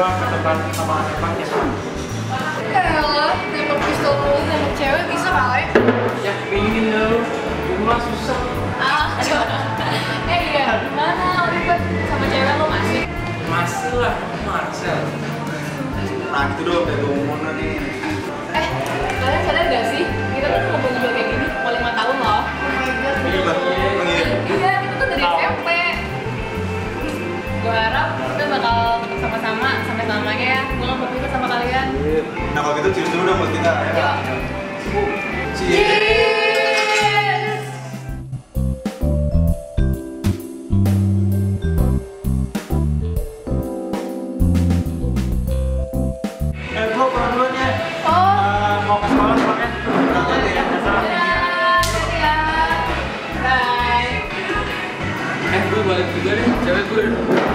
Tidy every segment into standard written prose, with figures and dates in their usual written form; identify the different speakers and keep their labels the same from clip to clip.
Speaker 1: gua ke depan sama anak ya.
Speaker 2: Elah, nembak pistol mulu nembak cewek bisa kali?
Speaker 1: Ya pingin lo, cuma susah.
Speaker 2: Iya, gimana Oliver sama cewek lo masih?
Speaker 1: Masih lah, Marcel.
Speaker 3: Nah gitu dong, kayak ngomong nanti.
Speaker 2: Kalian sadar gak sih? Kita tuh ngobrol-ngobrol kayak gini mau 5 tahun loh. Oh my god, iya, kita tuh dari SMP. Gue harap kita bakal tetap sama-sama sampai selamanya ya. Gue gak mau pisah sama kalian.
Speaker 3: Nah kalau gitu cheers dulu dong buat kita ya. Cheers.
Speaker 1: Gua pulang duluan ya. Mau ke sekolah soalnya. Gue balik juga deh, cewek gue.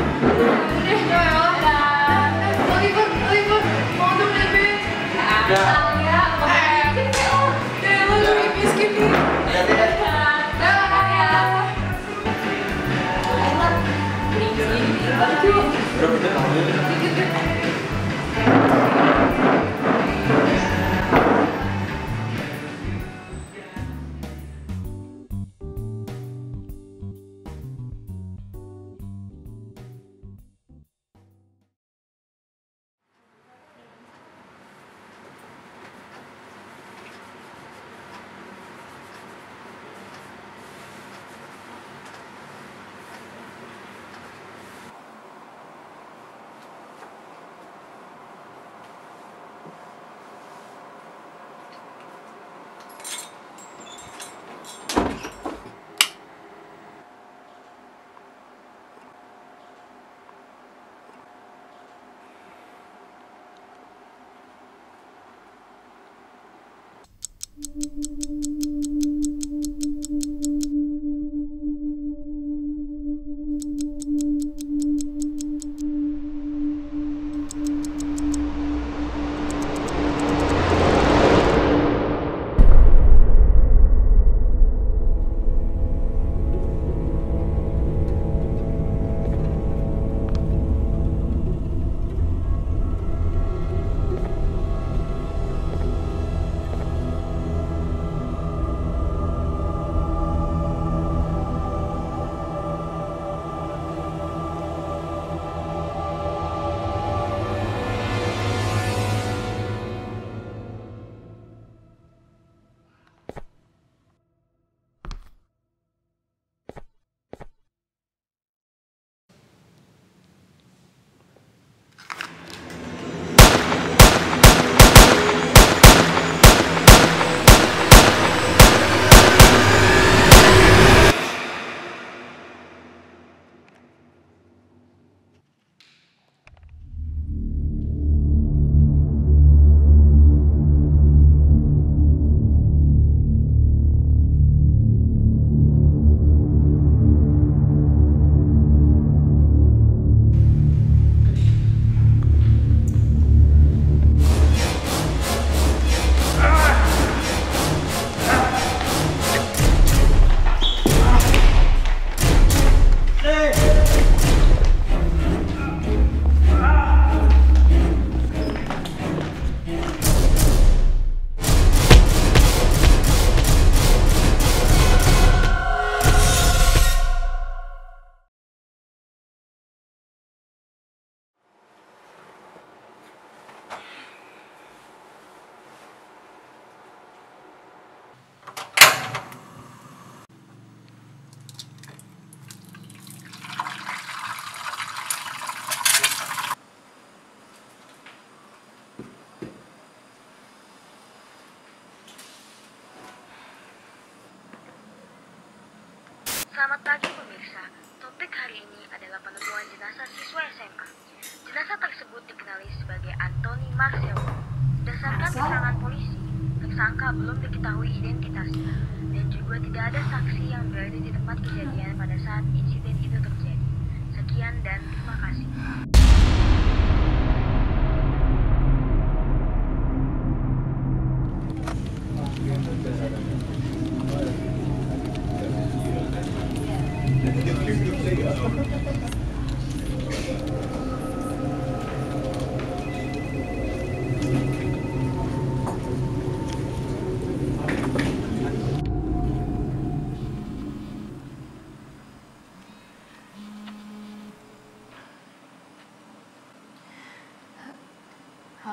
Speaker 4: Selamat pagi pemirsa, topik hari ini adalah penemuan jenazah siswa SMA. Jenazah tersebut dikenali sebagai Anthony Marcel. Berdasarkan keterangan polisi, tersangka belum diketahui identitasnya dan juga tidak ada saksi yang berada di tempat kejadian pada saat insiden itu terjadi. Sekian dan terima kasih.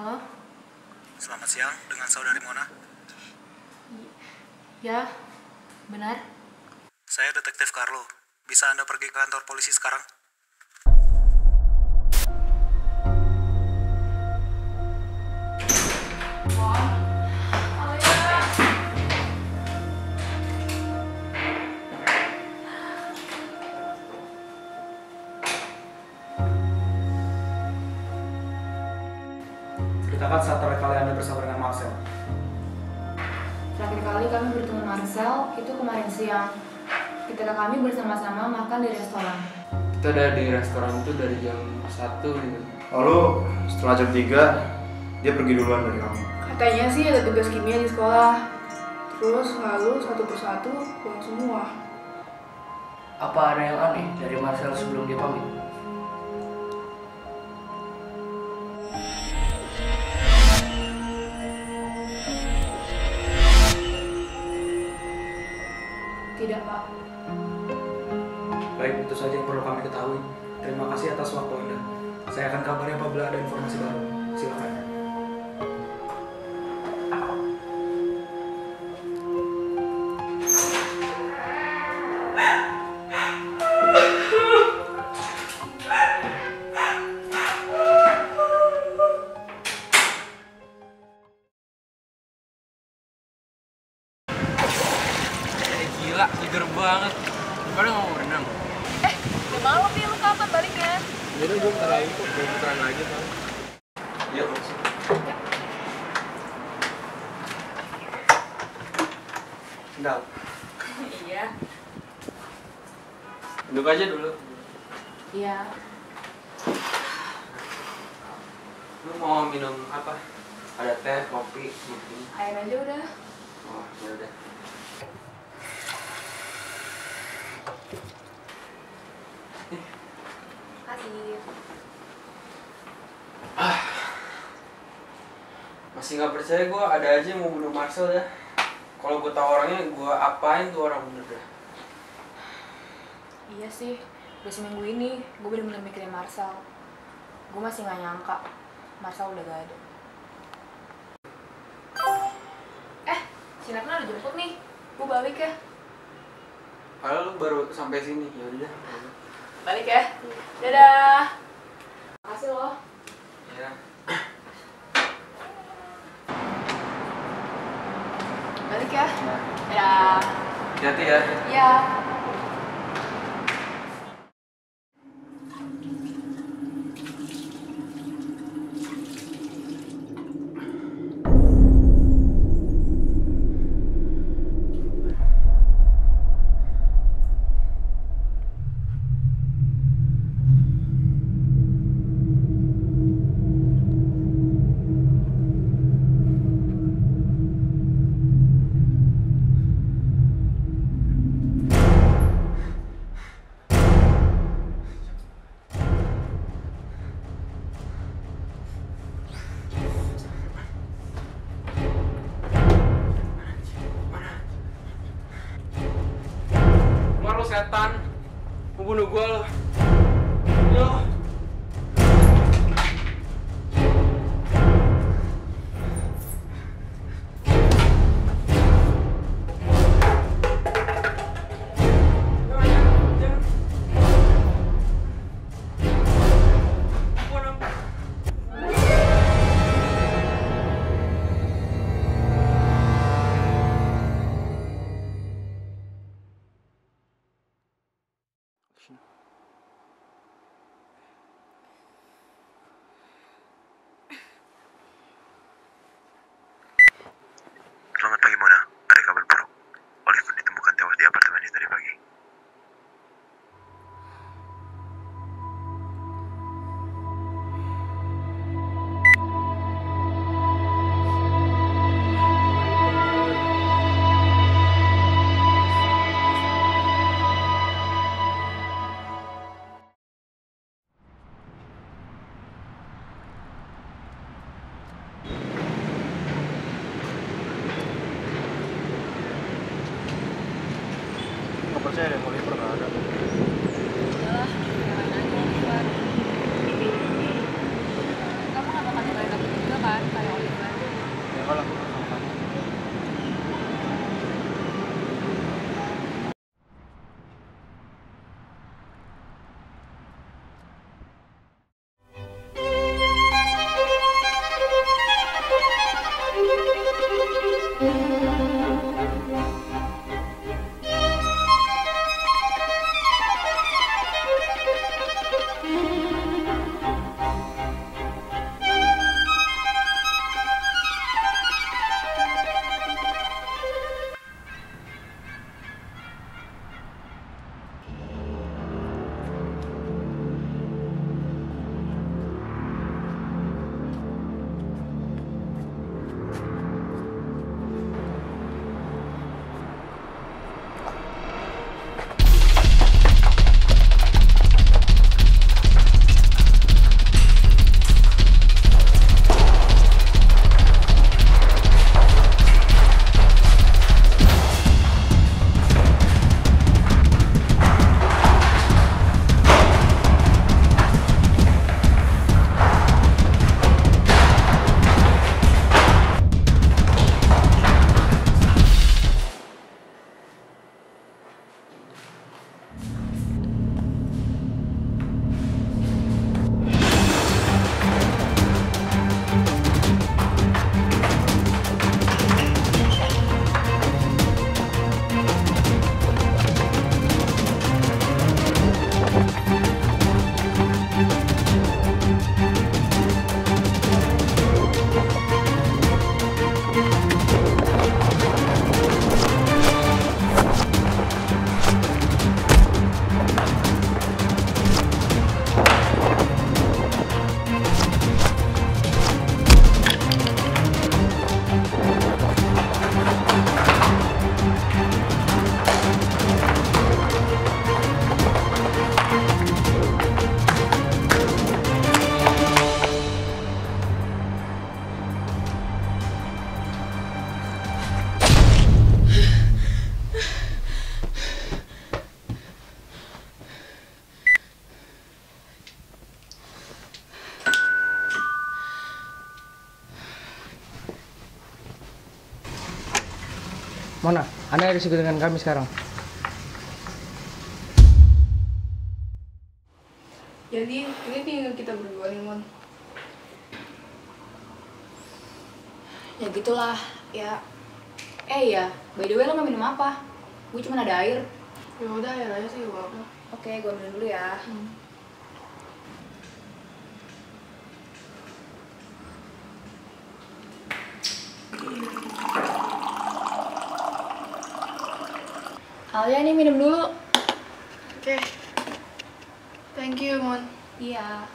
Speaker 2: Halo?
Speaker 3: Selamat siang, dengan saudari Mona.
Speaker 2: Ya, benar.
Speaker 3: Saya detektif Carlo. Bisa Anda pergi ke kantor polisi sekarang?
Speaker 1: Ceritakan saat terakhir kali Anda bersama dengan Marcel.
Speaker 2: Terakhir kali kami bertemu Marcel itu kemarin siang. Ketika kami bersama-sama makan di restoran.
Speaker 5: Kita ada di restoran itu dari jam 1 gitu.
Speaker 3: Lalu setelah jam 3, dia pergi duluan dari kamu.
Speaker 2: Katanya sih ada tugas kimia di sekolah. Terus lalu satu persatu pulang semua.
Speaker 5: Apa ada yang aneh dari Marcel sebelum dia pamit?
Speaker 2: Tidak, Pak.
Speaker 1: Baik, itu saja yang perlu kami ketahui. Terima kasih atas waktu Anda. Saya akan kabari apabila ada informasi baru. Silakan.
Speaker 5: Gila, seger banget. Gimana mau berenang?
Speaker 2: Udah malam nih, lu kapan baliknya?
Speaker 5: Jadi gue bentar lagi kok, gue putaran lagi kan. Iya, bos.
Speaker 1: Enggak.
Speaker 2: Iya.
Speaker 5: Duduk aja dulu.
Speaker 2: Iya.
Speaker 5: Lu mau minum apa? Ada teh, kopi, gitu.
Speaker 2: Air aja udah.
Speaker 5: Oh, ya udah.
Speaker 2: Kasih.
Speaker 5: Masih nggak percaya gue, ada aja yang mau bunuh Marcel ya. Kalau gue tahu orangnya, gue apain tuh orang bener dah.
Speaker 2: Iya sih, udah seminggu ini gue bener-bener mikirin Marcel. Gue masih gak nyangka Marcel udah gak ada. Si Nathan udah jemput nih, gue balik ya.
Speaker 5: Padahal lu baru sampai sini, ya udah.
Speaker 2: Balik ya. Dadah. Makasih loh.
Speaker 5: Ya.
Speaker 2: Balik ya. Dadah.
Speaker 5: Hati-hati ya.
Speaker 2: Iya.
Speaker 5: Mar, lu setan. Mau bunuh gua lo. Yo.
Speaker 3: Selamat pagi Mona, ada kabar buruk. Oliver ditemukan tewas di apartemennya tadi pagi. Gak percaya deh, Oliver gak ada.
Speaker 2: Udahlah, nyalain aja Oliver. Kamu gak bakal nyalain aku juga kan?
Speaker 1: Anda ada disebut dengan kami sekarang.
Speaker 2: Jadi ini tinggal kita berdua nih, Mon. Ya gitulah, ya. Ya, by the way lo mau minum apa? Gue cuma ada air. Ya udah, air aja sih, gak apa-apa. Oke, gue minum dulu ya. Alia nih minum dulu. Oke. Thank you, Mon. Iya.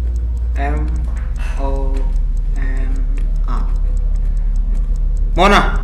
Speaker 1: Mona.